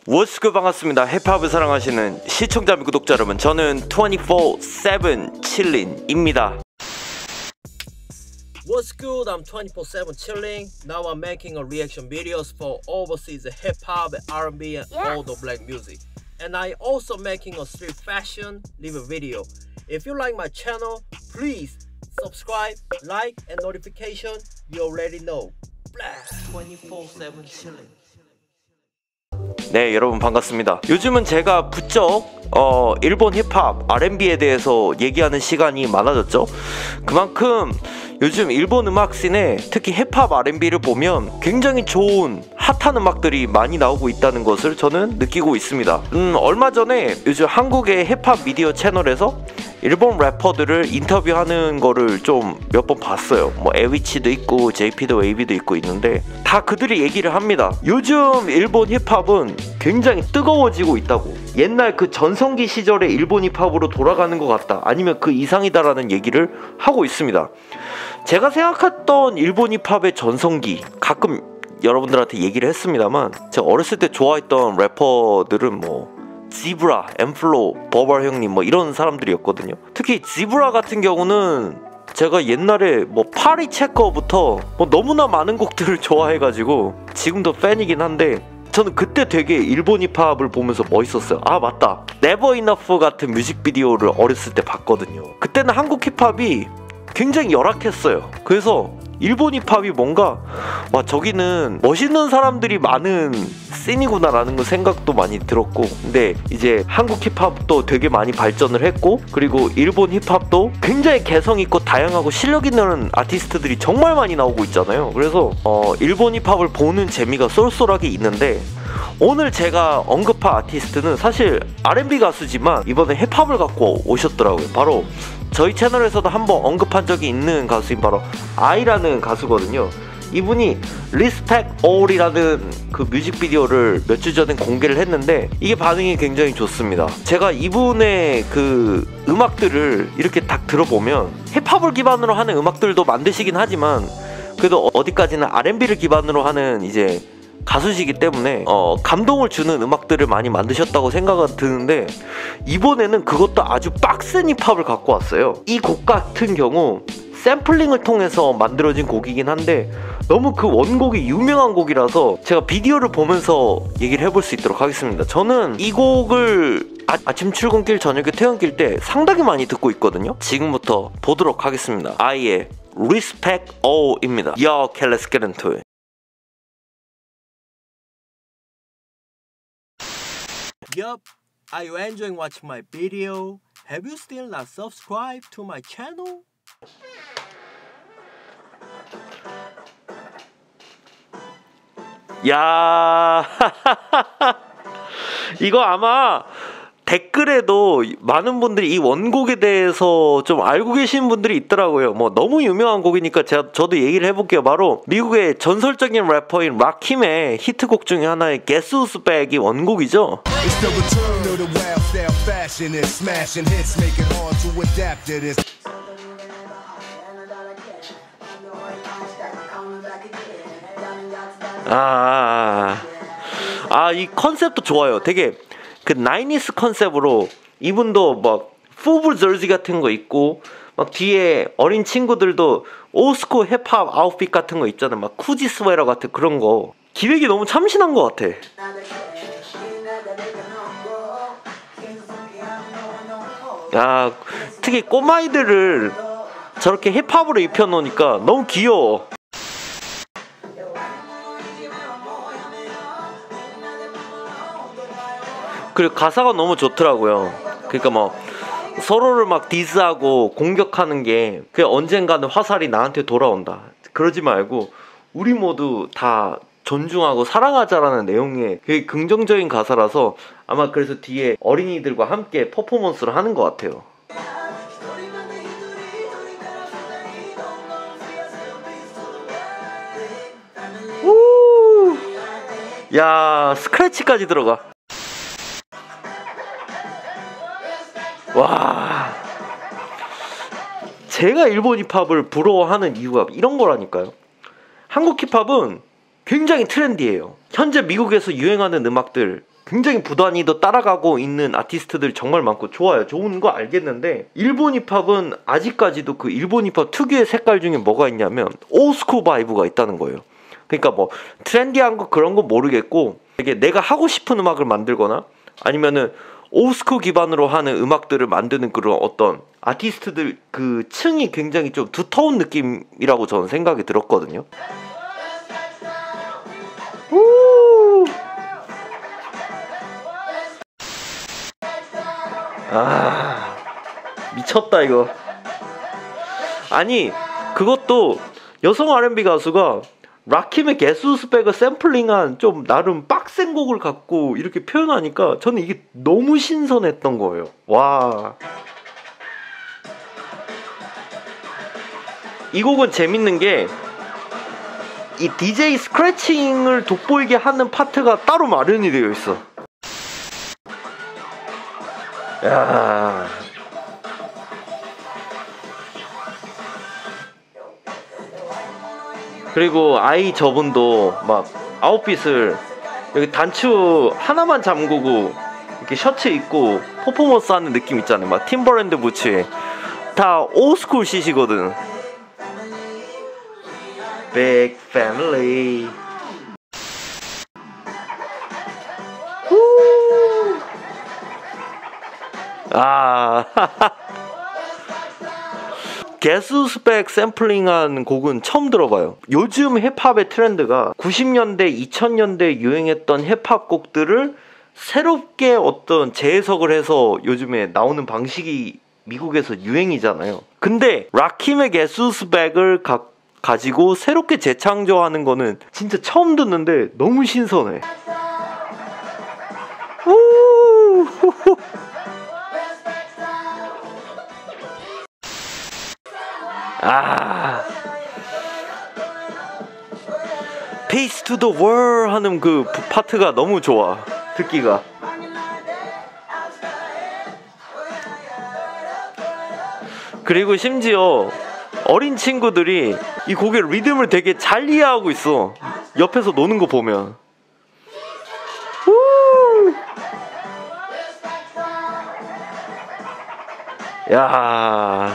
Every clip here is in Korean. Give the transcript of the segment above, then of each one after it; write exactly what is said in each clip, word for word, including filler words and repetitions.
What's good, 반갑습니다. 힙합을 사랑하시는 시청자 및 구독자 여러분, 저는 twenty-four seven chilling입니다. What's good? I'm twenty-four seven chilling. Now I'm making a reaction videos for overseas hip hop, R and B, and Yes. all the black music. And I also making a street fashion live video. If you like my channel, please subscribe, like, and notification. You already know. twenty-four seven chilling. 네, 여러분 반갑습니다. 요즘은 제가 부쩍 어, 일본 힙합, 알 앤 비에 대해서 얘기하는 시간이 많아졌죠. 그만큼 요즘 일본 음악 씬에 특히 힙합, 알 앤 비를 보면 굉장히 좋은 핫한 음악들이 많이 나오고 있다는 것을 저는 느끼고 있습니다. 음, 얼마 전에 요즘 한국의 힙합 미디어 채널에서 일본 래퍼들을 인터뷰하는 거를 좀 몇 번 봤어요. 뭐 에위치도 있고 제이피도 웨이비도 있고 있는데 다 그들이 얘기를 합니다. 요즘 일본 힙합은 굉장히 뜨거워지고 있다고. 옛날 그 전성기 시절의 일본 힙합으로 돌아가는 것 같다, 아니면 그 이상이다라는 얘기를 하고 있습니다. 제가 생각했던 일본 힙합의 전성기, 가끔 여러분들한테 얘기를 했습니다만, 제가 어렸을 때 좋아했던 래퍼들은 뭐 지브라, 엠플로, 버벌 형님 뭐 이런 사람들이었거든요. 특히 지브라 같은 경우는 제가 옛날에 뭐 파리 체커부터 뭐 너무나 많은 곡들을 좋아해가지고 지금도 팬이긴 한데, 저는 그때 되게 일본 힙합을 보면서 멋있었어요. 아 맞다, 네버 이너프 같은 뮤직비디오를 어렸을 때 봤거든요. 그때는 한국 힙합이 굉장히 열악했어요. 그래서 일본 힙합이 뭔가 와, 저기는 멋있는 사람들이 많은 씬이구나 라는 그 생각도 많이 들었고, 근데 이제 한국 힙합도 되게 많이 발전을 했고, 그리고 일본 힙합도 굉장히 개성있고 다양하고 실력있는 아티스트들이 정말 많이 나오고 있잖아요. 그래서 어, 일본 힙합을 보는 재미가 쏠쏠하게 있는데, 오늘 제가 언급할 아티스트는 사실 알 앤 비 가수지만 이번에 힙합을 갖고 오셨더라고요. 바로 저희 채널에서도 한번 언급한 적이 있는 가수인 바로 아이라는 가수거든요. 이분이 Respect All이라는 그 뮤직비디오를 몇 주 전에 공개를 했는데 이게 반응이 굉장히 좋습니다. 제가 이분의 그 음악들을 이렇게 딱 들어보면 힙합을 기반으로 하는 음악들도 만드시긴 하지만 그래도 어디까지나 알 앤 비를 기반으로 하는 이제 가수시기 때문에 어, 감동을 주는 음악들을 많이 만드셨다고 생각은 드는데, 이번에는 그것도 아주 빡센 힙합을 갖고 왔어요. 이 곡 같은 경우 샘플링을 통해서 만들어진 곡이긴 한데 너무 그 원곡이 유명한 곡이라서 제가 비디오를 보면서 얘기를 해볼 수 있도록 하겠습니다. 저는 이 곡을 아, 아침 출근길, 저녁에 퇴근길 때 상당히 많이 듣고 있거든요. 지금부터 보도록 하겠습니다. 아이의 Respect All입니다. Yo, okay, let's get into it. Yup, are you enjoying watching my video? Have you still not subscribed to my channel? 야, 이거 아마 댓글에도 많은 분들이 이 원곡에 대해서 좀 알고 계시는 분들이 있더라고요. 뭐 너무 유명한 곡이니까 제가 저도 얘기를 해볼게요. 바로 미국의 전설적인 래퍼인 라킴의 히트곡 중에 하나의 Guess Who's Back이 원곡이죠. 아, 아, 이 컨셉도 좋아요. 되게 그 나이니스 컨셉으로 이분도 막 푸블 저지 같은 거 입고 막 뒤에 어린 친구들도 올스쿨 힙합 아웃핏 같은 거 있잖아요. 막 쿠지 스웨터 같은 그런 거. 기획이 너무 참신한 것 같아. 야, 특히 꼬마이들을 저렇게 힙합으로 입혀놓으니까 너무 귀여워. 그리고 가사가 너무 좋더라고요. 그러니까 뭐 서로를 막 디스하고 공격하는 게 그 언젠가는 화살이 나한테 돌아온다, 그러지 말고 우리 모두 다 존중하고 사랑하자라는 내용의 되게 긍정적인 가사라서 아마 그래서 뒤에 어린이들과 함께 퍼포먼스를 하는 것 같아요. 우! 야, 스크래치까지 들어가. 와, 제가 일본 힙합을 부러워하는 이유가 이런 거라니까요. 한국 힙합은 굉장히 트렌디해요. 현재 미국에서 유행하는 음악들 굉장히 부단히도 따라가고 있는 아티스트들 정말 많고 좋아요. 좋은 거 알겠는데 일본 힙합은 아직까지도 그 일본 힙합 특유의 색깔 중에 뭐가 있냐면 올스쿨 바이브가 있다는 거예요. 그러니까 뭐 트렌디한 거 그런 거 모르겠고 되게 내가 하고 싶은 음악을 만들거나 아니면은 올스쿨 기반으로 하는 음악들을 만드는 그런 어떤 아티스트들 그 층이 굉장히 좀 두터운 느낌이라고 저는 생각이 들었거든요. 우! 아, 미쳤다 이거. 아니 그것도 여성 알앤비 가수가 라킴의 게스스백을 샘플링한 좀 나름 빡센 곡을 갖고 이렇게 표현하니까 저는 이게 너무 신선했던 거예요. 와. 이 곡은 재밌는 게 이 디제이 스크래칭을 돋보이게 하는 파트가 따로 마련이 되어 있어. 야. 그리고 아이 저분도 막 아웃핏을 여기 단추 하나만 잠그고 이렇게 셔츠 입고 퍼포먼스 하는 느낌 있잖아요. 막 팀버랜드 부츠에 다 올스쿨 씻이거든. Big family. 아. 게스스백 샘플링한 곡은 처음 들어봐요. 요즘 힙합의 트렌드가 구십 년대, 이천 년대 유행했던 힙합 곡들을 새롭게 어떤 재해석을 해서 요즘에 나오는 방식이 미국에서 유행이잖아요. 근데 라킴의 게스스백을 가, 가지고 새롭게 재창조하는 거는 진짜 처음 듣는데 너무 신선해. 우! 아, Peace to the world 하는 그 파트가 너무 좋아. 듣기가. 그리고 심지어 어린 친구들이 이 곡의 리듬을 되게 잘 이해하고 있어. 옆에서 노는 거 보면. 우! 야.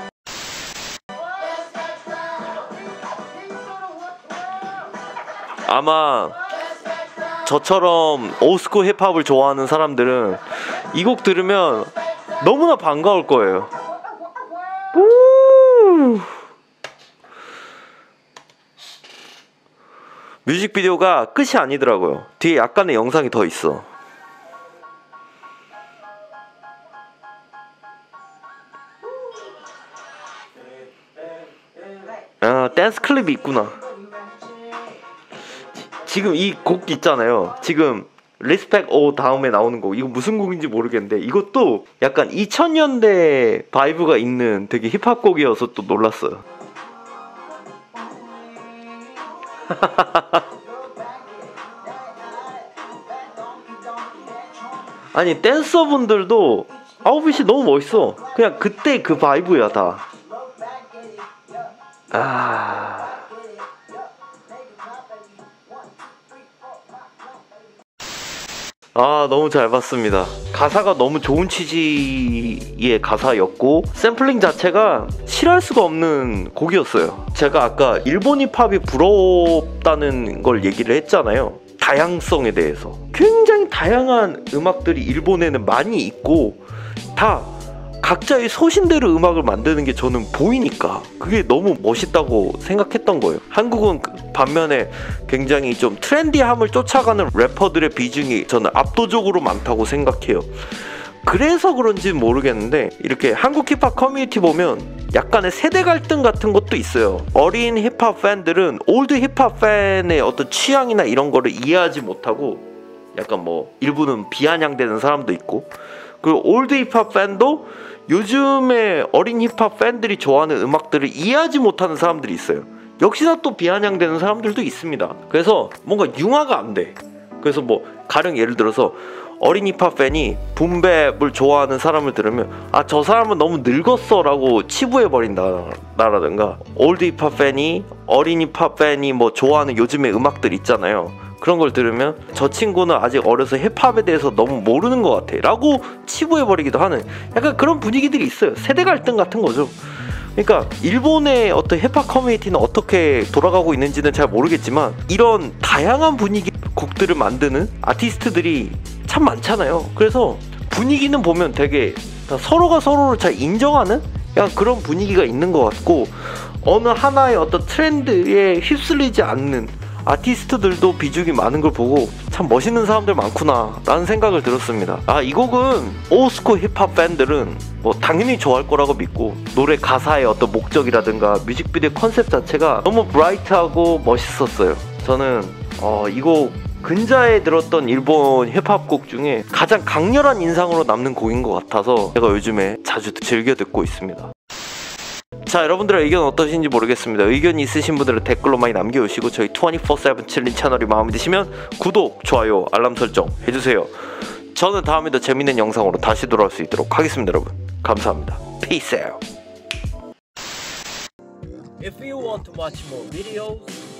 아마 저처럼 올스쿨 힙합을 좋아하는 사람들은 이 곡 들으면 너무나 반가울 거예요. 우! 뮤직비디오가 끝이 아니더라고요. 뒤에 약간의 영상이 더 있어. 아, 댄스 클립이 있구나. 지금 이 곡 있잖아요. 지금 리스펙 오 다음에 나오는 곡, 이거 무슨 곡인지 모르겠는데 이것도 약간 이천 년대 바이브가 있는 되게 힙합 곡이어서 또 놀랐어요. 아니 댄서분들도 아웃핏이 너무 멋있어. 그냥 그때 그 바이브야 다. 아... 아 너무 잘 봤습니다. 가사가 너무 좋은 취지의 가사였고 샘플링 자체가 싫어할 수가 없는 곡이었어요. 제가 아까 일본 힙합이 부럽다는 걸 얘기를 했잖아요. 다양성에 대해서 굉장히 다양한 음악들이 일본에는 많이 있고 다 각자의 소신대로 음악을 만드는 게 저는 보이니까 그게 너무 멋있다고 생각했던 거예요. 한국은 반면에 굉장히 좀 트렌디함을 쫓아가는 래퍼들의 비중이 저는 압도적으로 많다고 생각해요. 그래서 그런지 모르겠는데 이렇게 한국 힙합 커뮤니티 보면 약간의 세대 갈등 같은 것도 있어요. 어린 힙합 팬들은 올드 힙합 팬의 어떤 취향이나 이런 거를 이해하지 못하고 약간 뭐 일부는 비아냥대는 사람도 있고, 그리고 올드 힙합 팬도 요즘에 어린 힙합 팬들이 좋아하는 음악들을 이해하지 못하는 사람들이 있어요. 역시나 또 비아냥대는 사람들도 있습니다. 그래서 뭔가 융화가 안 돼. 그래서 뭐 가령 예를 들어서 어린 힙합 팬이 붐랩을 좋아하는 사람을 들으면 아 저 사람은 너무 늙었어 라고 치부해버린다라든가, 올드 힙합 팬이 어린 힙합 팬이 뭐 좋아하는 요즘의 음악들 있잖아요. 그런 걸 들으면 저 친구는 아직 어려서 힙합에 대해서 너무 모르는 것 같아 라고 치부해버리기도 하는 약간 그런 분위기들이 있어요. 세대 갈등 같은 거죠. 그러니까 일본의 어떤 힙합 커뮤니티는 어떻게 돌아가고 있는지는 잘 모르겠지만 이런 다양한 분위기 곡들을 만드는 아티스트들이 참 많잖아요. 그래서 분위기는 보면 되게 서로가 서로를 잘 인정하는 약간 그런 분위기가 있는 것 같고, 어느 하나의 어떤 트렌드에 휩쓸리지 않는 아티스트들도 비중이 많은 걸 보고 참 멋있는 사람들 많구나 라는 생각을 들었습니다. 아, 이 곡은 올스쿨 힙합 팬들은 뭐 당연히 좋아할 거라고 믿고, 노래 가사의 어떤 목적이라든가 뮤직비디오 컨셉 자체가 너무 브라이트하고 멋있었어요. 저는 어, 이 곡 근자에 들었던 일본 힙합곡 중에 가장 강렬한 인상으로 남는 곡인 것 같아서 제가 요즘에 자주 즐겨 듣고 있습니다. 자, 여러분들의 의견 어떠신지 모르겠습니다. 의견이 있으신 분들은 댓글로 많이 남겨주시고, 저희 이십사 세븐 칠린 채널이 마음에 드시면 구독, 좋아요, 알람 설정 해주세요. 저는 다음에 더 재밌는 영상으로 다시 돌아올 수 있도록 하겠습니다. 여러분 감사합니다. Peace out. If you want to watch more videos,